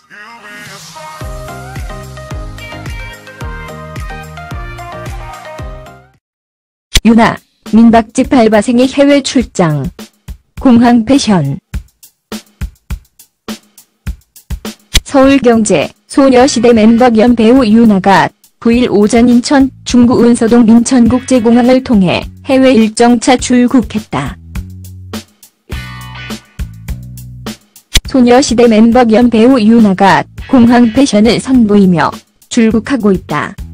유나, 민박집 알바생이 해외 출장. 공항 패션. 서울경제, 소녀시대 멤버 겸 배우 유나가 9일 오전 인천 중구 운서동 민천국제공항을 통해 해외 일정차 출국했다. 소녀시대 멤버 겸 배우 유나가 공항 패션을 선보이며 출국하고 있다.